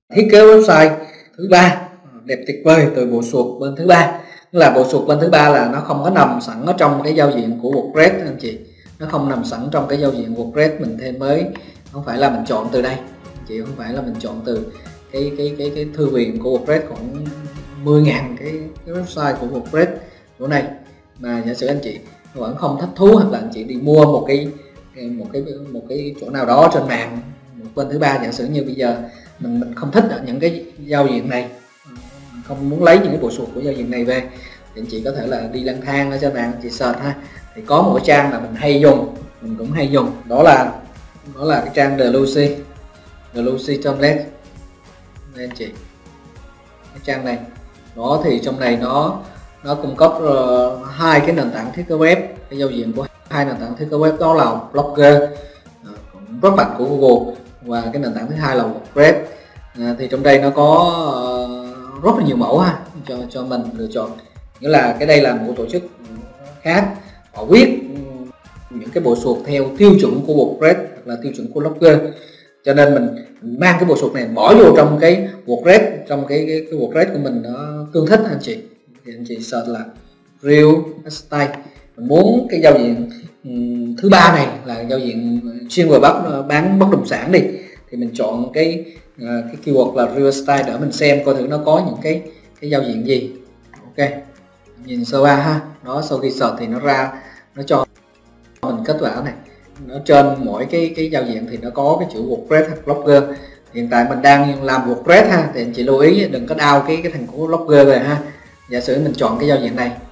Thiết kế website thứ ba đẹp tuyệt vời từ bộ suột bên thứ ba. Là bộ suột bên thứ ba là nó không có nằm sẵn ở trong cái giao diện của WordPress anh chị. Nó không nằm sẵn trong cái giao diện WordPress mình thêm mới, không phải là mình chọn từ đây anh chị, không phải là mình chọn từ cái thư viện của WordPress khoảng 10.000 cái website của WordPress chỗ này, mà giả sử anh chị vẫn không thích thú, hoặc là anh chị đi mua một cái chỗ nào đó trên mạng bên thứ ba, giả sử như bây giờ mình không thích những cái giao diện này, không muốn lấy những cái bộ suột của giao diện này về, thì anh chị có thể là đi lang thang ở trên mạng, chị search ha. Thì có một cái trang mà mình hay dùng, mình cũng hay dùng, đó là cái trang Delucy.net đây anh chị. Cái trang này đó, thì trong này nó cung cấp hai cái nền tảng thiết kế web. Cái giao diện của hai nền tảng thiết kế web đó là Blogger, rất mạnh của Google, và cái nền tảng thứ hai là WordPress. Thì trong đây nó có rất là nhiều mẫu ha, cho mình lựa chọn. Nghĩa là cái đây là một tổ chức khác, họ viết những cái bộ suột theo tiêu chuẩn của WordPress hoặc là tiêu chuẩn của Blogger, cho nên mình mang cái bộ suột này bỏ vô trong cái WordPress, trong cái WordPress của mình nó tương thích anh chị. Thì anh chị search là real style, mình muốn cái giao diện thứ ba này là giao diện chuyên về bán bất động sản đi, thì mình chọn cái keyword là real style để mình xem coi thử nó có những cái giao diện gì. Ok, nhìn sơ qua ha. Đó, sau khi search thì nó ra, nó cho mình kết quả này. Nó trên mỗi cái giao diện thì nó có cái chữ WordPress hoặc Blogger. Hiện tại mình đang làm WordPress ha, thì anh chị lưu ý đừng có download cái thằng của Blogger về ha. Giả sử mình chọn cái giao diện này,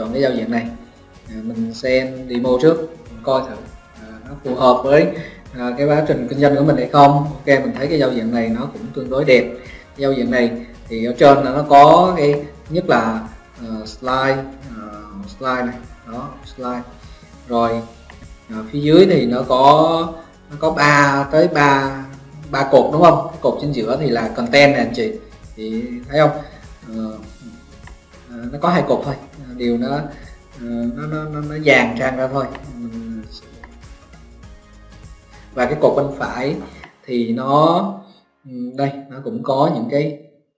mình xem demo trước, mình coi thử nó phù hợp với cái quá trình kinh doanh của mình hay không. Ok, mình thấy cái giao diện này nó cũng tương đối đẹp. Cái giao diện này thì ở trên là nó có cái nhất là slide này, đó slide. Rồi phía dưới thì nó có 3 cột đúng không? Cái cột trên giữa thì là content này anh chị, thì thấy không? Nó có 2 cột thôi, điều nó dàn trang ra thôi. Và cái cột bên phải thì nó đây, nó cũng có những cái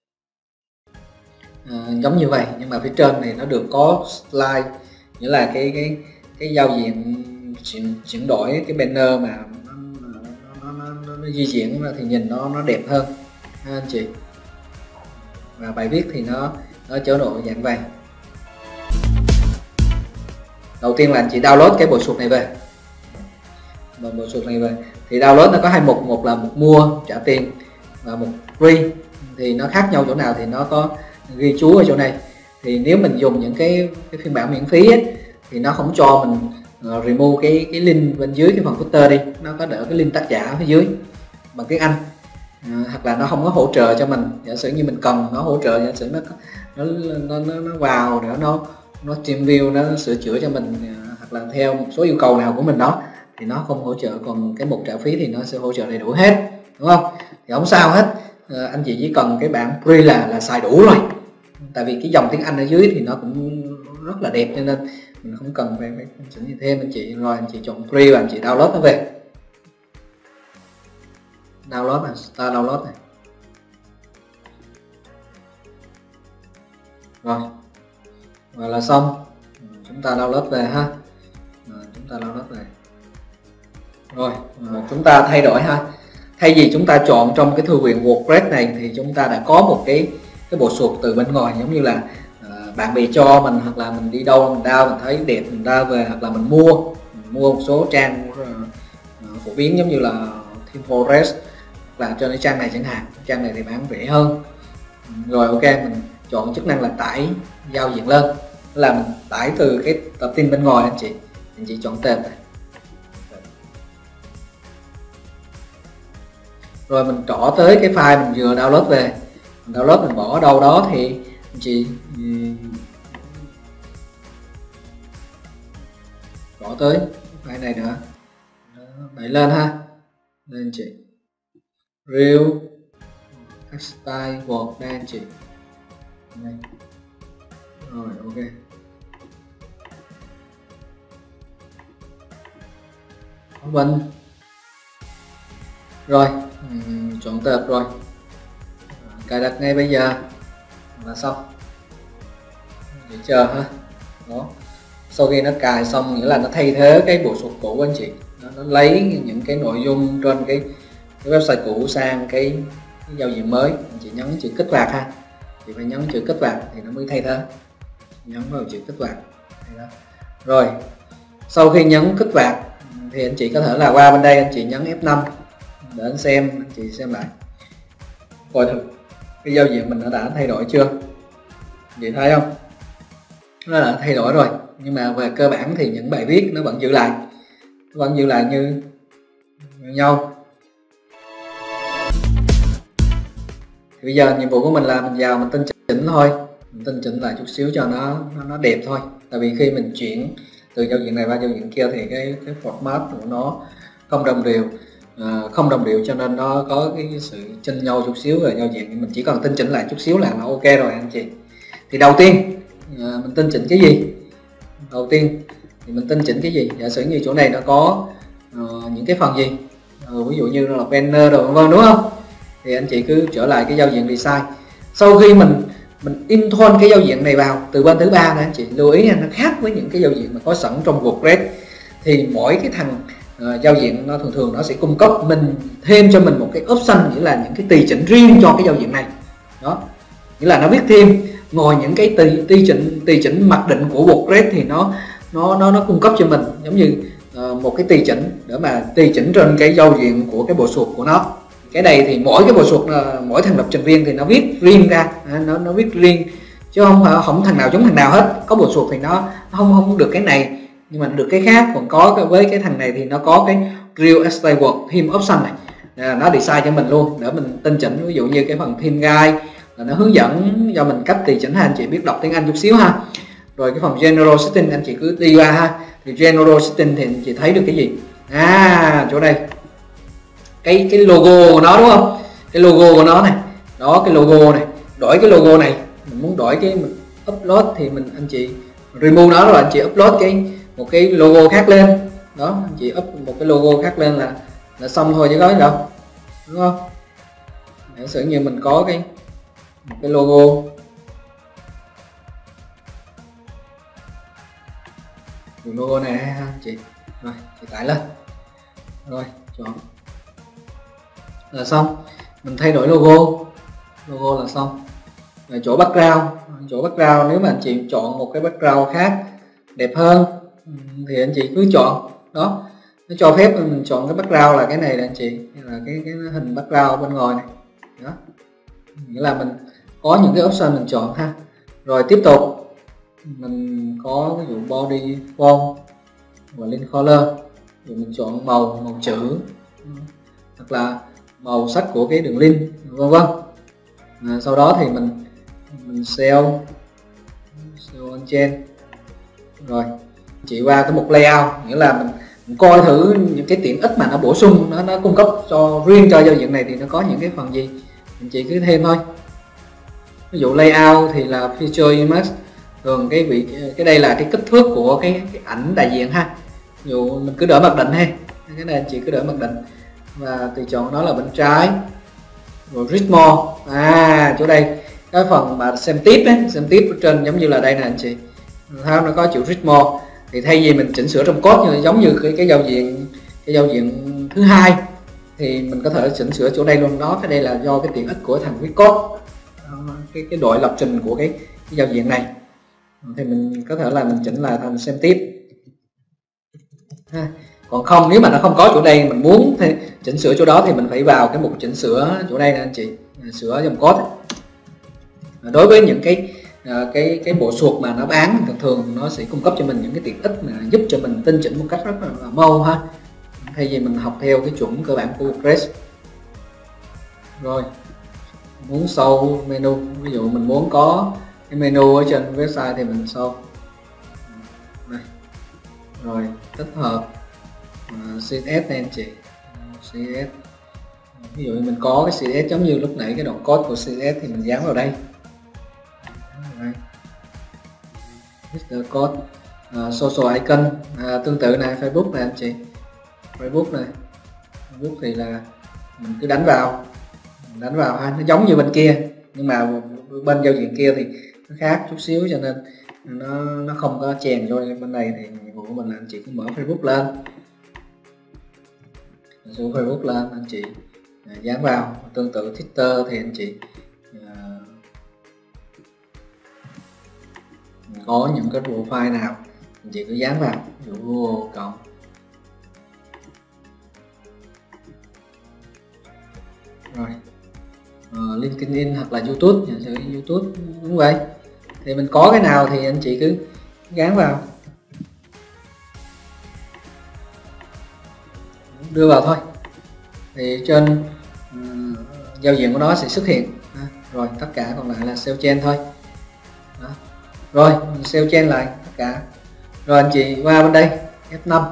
giống như vậy, nhưng mà phía trên này nó được có slide, nghĩa là cái giao diện chuyển đổi cái banner mà nó di chuyển thì nhìn nó đẹp hơn ha anh chị. Và bài viết thì nó chế độ dạng vàng. Đầu tiên là anh chị download cái bộ suột này về. Bộ suột này về thì download nó có hai mục, một là mục mua trả tiền và mục free. Thì nó khác nhau chỗ nào thì nó có ghi chú ở chỗ này. Thì nếu mình dùng những cái phiên bản miễn phí ấy, thì nó không cho mình remove cái link bên dưới cái phần footer đi, nó có đỡ cái link tác giả ở phía dưới bằng tiếng Anh. Hoặc là nó không có hỗ trợ cho mình, giả sử như mình cần nó hỗ trợ, giả sử nó vào để nó team view, nó sửa chữa cho mình, hoặc là theo một số yêu cầu nào của mình đó, thì nó không hỗ trợ. Còn cái mục trả phí thì nó sẽ hỗ trợ đầy đủ hết, đúng không? Thì không sao hết, anh chị chỉ cần cái bản free là xài đủ rồi. Tại vì cái dòng tiếng Anh ở dưới thì nó cũng rất là đẹp, cho nên mình không cần phải chỉnh gì thêm anh chị. Rồi anh chị chọn free và anh chị download nó về. Download này, start download này. Rồi là xong, chúng ta download về ha. Chúng ta download về. Rồi chúng ta thay đổi ha. Thay vì chúng ta chọn trong cái thư viện WordPress này thì chúng ta đã có một cái bộ suột từ bên ngoài, giống như là bạn bè cho mình, hoặc là mình đi đâu mình download, mình thấy đẹp mình download về, hoặc là mình mua một số trang phổ biến giống như là ThemeForest, là trên cái trang này chẳng hạn. Trang này thì bán rẻ hơn. Rồi ok, mình chọn chức năng là tải giao diện lên, là mình tải từ cái tập tin bên ngoài anh chị chọn tên này. Rồi mình trỏ tới cái file mình vừa download về, mình download mình bỏ ở đâu đó thì anh chị trỏ tới file này nữa, đẩy lên ha, lên chị real style word đây anh chị. Đây. Rồi ok, open. Rồi chọn tập rồi cài đặt ngay bây giờ là xong. Để chờ ha. Đó. Sau khi nó cài xong nghĩa là nó thay thế cái bộ sụt cũ của anh chị. Nó lấy những cái nội dung trên cái website cũ sang cái giao diện mới. Anh chị nhấn chữ kích hoạt ha. Chị phải nhấn chữ kích hoạt thì nó mới thay thế. Nhấn vào chữ kích hoạt. Rồi sau khi nhấn kích hoạt thì anh chị có thể là qua bên đây anh chị nhấn F5 để anh chị xem lại coi thử cái giao diện mình nó đã thay đổi chưa. Chị thấy không, nó đã thay đổi rồi, nhưng mà về cơ bản thì những bài viết nó vẫn giữ lại, như nhau. Thì bây giờ nhiệm vụ của mình là mình vào mình tinh chỉnh thôi, mình tinh chỉnh lại chút xíu cho nó đẹp thôi. Tại vì khi mình chuyển từ giao diện này qua giao diện kia thì cái format của nó không đồng đều, cho nên nó có cái sự chênh nhau chút xíu về giao diện. Mình chỉ cần tinh chỉnh lại chút xíu là nó ok rồi anh chị. Thì đầu tiên mình tinh chỉnh cái gì? Đầu tiên thì mình tinh chỉnh cái gì? Giả sử như chỗ này nó có những cái phần gì, ví dụ như là banner đồ vân, đúng không? Thì anh chị cứ trở lại cái giao diện design. Sau khi mình intone cái giao diện này vào từ bên thứ ba này, anh chị lưu ý nó khác với những cái giao diện mà có sẵn trong WordPress. Thì mỗi cái thằng giao diện nó thường nó sẽ cung cấp mình thêm cho mình một cái option, nghĩa là những cái tùy chỉnh riêng cho cái giao diện này. Đó, nghĩa là nó viết thêm ngoài những cái tùy chỉnh mặc định của WordPress thì nó cung cấp cho mình giống như một cái tùy chỉnh để mà tùy chỉnh trên cái giao diện của cái bộ sụt của nó. Cái này thì mỗi cái bộ sụt, mỗi thằng lập trình viên thì nó viết riêng ra, nó viết riêng chứ không thằng nào giống thằng nào hết. Có bộ sụt thì nó không được cái này nhưng mà được cái khác, còn có với cái thằng này thì nó có cái real estate word theme option này, nó design cho mình luôn để mình tinh chỉnh. Ví dụ như cái phần theme guide là nó hướng dẫn cho mình cách tùy chỉnh ha, anh chị biết đọc tiếng Anh chút xíu ha. Rồi cái phần general setting anh chị cứ đi qua ha. Thì general setting thì anh chị thấy được cái gì? Chỗ đây cái logo của nó, đúng không? Cái logo của nó này, đó cái logo này, đổi cái logo này, mình muốn đổi cái mình upload thì anh chị remove nó rồi anh chị upload một cái logo khác lên. Đó, anh chị up một cái logo khác lên là xong thôi chứ có gì đâu, đúng không? Giả sử như mình có một cái logo này ha anh chị. Rồi chị tải lên, rồi chọn là xong. Mình thay đổi logo là xong. Rồi chỗ background nếu mà anh chị chọn một cái background khác đẹp hơn thì anh chị cứ chọn. Đó, nó cho phép mình chọn cái background là cái này là anh chị, là cái hình background bên ngoài này. Đó, nghĩa là mình có những cái option mình chọn ha. Rồi tiếp tục mình có ví dụ body font và link color, rồi mình chọn màu chữ hoặc là màu sắc của cái đường link vân vân. Sau đó thì mình save on TRêN. Rồi chỉ qua cái mục layout, nghĩa là mình coi thử những cái tiện ích mà nó bổ sung, nó cung cấp cho riêng cho giao diện này thì nó có những cái phần gì, mình chỉ cứ thêm thôi. Ví dụ layout thì là feature image, thường cái đây là cái kích thước của cái ảnh đại diện ha. Ví dụ mình cứ đổi mặc định ha, cái này anh chị cứ đổi mặc định và tùy chọn nó là bên trái. Rồi read more, chỗ đây cái phần mà xem tiếp ở trên giống như là đây nè anh chị, nó có chữ read more. Thì thay vì mình chỉnh sửa trong code giống như cái giao diện thứ hai thì mình có thể chỉnh sửa chỗ đây luôn. Đó, cái đây là do cái tiện ích của thằng viết code, cái đội lập trình của cái giao diện này. Thì mình có thể là mình chỉnh lại thành xem tiếp ha. Còn không, nếu mà nó không có chỗ đây, mình muốn chỉnh sửa chỗ đó thì mình phải vào cái mục chỉnh sửa chỗ đây nè anh chị, sửa dòng code. Đối với những cái bộ suột mà nó bán thường nó sẽ cung cấp cho mình những cái tiện ích mà giúp cho mình tinh chỉnh một cách rất là mau ha, thay vì mình học theo cái chuẩn cơ bản của WordPress. Rồi muốn show menu, ví dụ mình muốn có cái menu ở trên website thì mình show đây. Rồi tích hợp CSS này anh chị, CSS. Ví dụ mình có cái CSS giống như lúc nãy cái đoạn code của CSS thì mình dán vào đây. Mr. Code, social icon, tương tự này Facebook này anh chị, Facebook này, Facebook thì là mình cứ đánh vào đánh vào ha, nó giống như bên kia nhưng mà bên giao diện kia thì nó khác chút xíu, cho nên nó không có chèn vô bên này. Thì nhiệm vụ của mình là anh chị cứ mở Facebook lên, xuống Facebook lên anh chị dán vào. Tương tự Twitter thì anh chị có những cái profile nào anh chị cứ dán vào, ví dụ Google cộng rồi LinkedIn hoặc là YouTube, giả sử YouTube cũng vậy. Thì mình có cái nào thì anh chị cứ gán vào, đưa vào thôi, thì trên giao diện của nó sẽ xuất hiện. Rồi tất cả còn lại là save TRêN thôi. Đó. Rồi mình save TRêN lại tất cả. Rồi anh chị qua bên đây F5,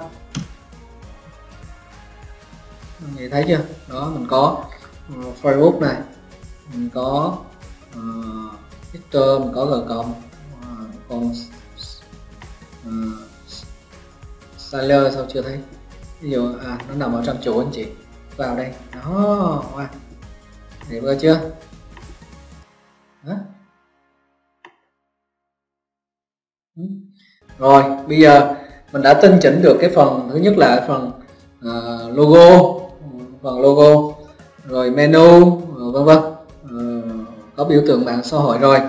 anh chị thấy chưa? Đó, mình có Facebook này, mình có Twitter, mình có G cộng, còn Styler sao chưa thấy? Ví dụ nó nằm ở trong chỗ anh chị vào đây. Đó, wow. Để vừa chưa? Đó. Rồi bây giờ mình đã tinh chỉnh được cái phần thứ nhất là phần logo, rồi menu, vân vân, có biểu tượng mạng xã hội rồi.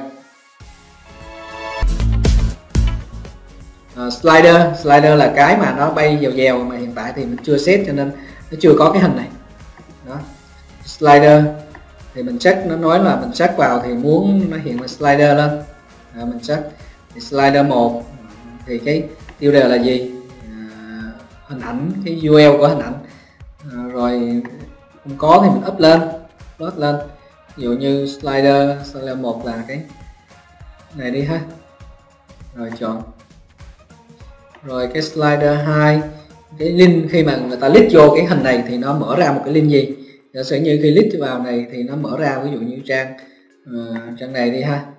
Slider là cái mà nó bay dèo dèo mà hiện tại thì mình chưa set cho nên nó chưa có cái hình này. Đó. Slider thì mình check, nó nói là mình check vào thì muốn nó hiện là slider lên. Mình check thì slider 1 thì cái tiêu đề là gì? Hình ảnh, cái URL của hình ảnh. Rồi không có thì mình upload lên. Ví dụ như slider 1 là cái này đi ha. Rồi chọn. Rồi cái slider 2, cái link khi mà người ta click vô cái hình này thì nó mở ra một cái link gì? Giả sử như khi click vào này thì nó mở ra ví dụ như trang này đi ha.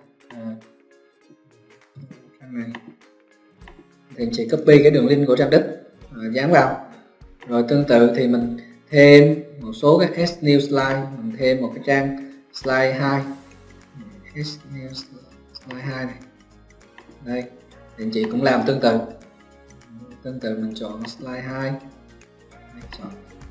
Trang này thì chỉ copy cái đường link của trang đích dán vào. Rồi tương tự thì mình thêm một số cái add new slide, mình thêm một cái trang slide 2, add new slide 2 này. Đây thì anh chị cũng làm tương tự mình chọn slide 2, chọn.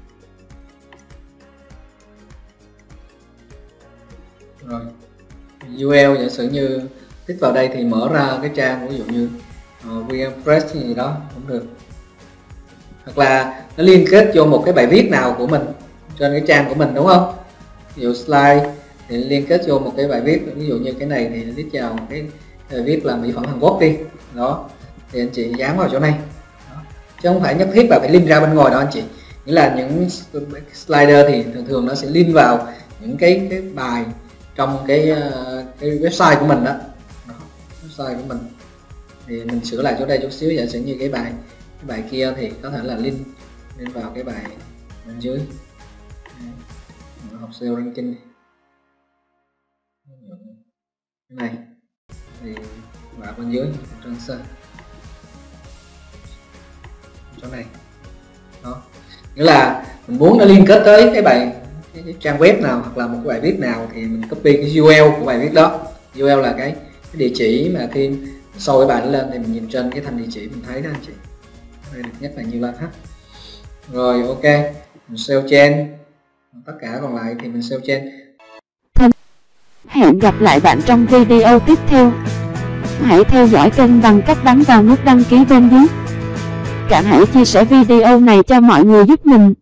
Rồi URL giả sử như tích vào đây thì mở ra cái trang ví dụ như wordpress gì đó cũng được, hoặc là nó liên kết vô một cái bài viết nào của mình trên cái trang của mình, đúng không? Ví dụ slide thì liên kết vô một cái bài viết, ví dụ như cái này thì nó viết vào cái bài viết là mỹ phẩm Hàn Quốc đi. Đó thì anh chị dán vào chỗ này. Đó. Chứ không phải nhất thiết là phải link ra bên ngoài đó anh chị. Nghĩa là những slider thì thường nó sẽ link vào những cái bài trong cái website của mình đó. Website của mình thì mình sửa lại chỗ đây chút xíu. Giả sử như cái bài kia thì có thể là link vào cái bài bên dưới. Học SEO ranking cái này thì vào bên dưới trên chỗ này. Đó, nghĩa là mình muốn nó liên kết tới cái trang web nào hoặc là một cái bài viết nào thì mình copy cái URL của bài viết đó. URL là cái địa chỉ mà khi sau cái bài nó lên thì mình nhìn trên cái thành địa chỉ mình thấy đó anh chị. Đây được nhất là như lên hết. Rồi ok, mình save TRêN, tất cả còn lại thì mình save TRêN. Hẹn gặp lại bạn trong video tiếp theo. Hãy theo dõi kênh bằng cách bấm vào nút đăng ký bên dưới. Cả hãy chia sẻ video này cho mọi người giúp mình.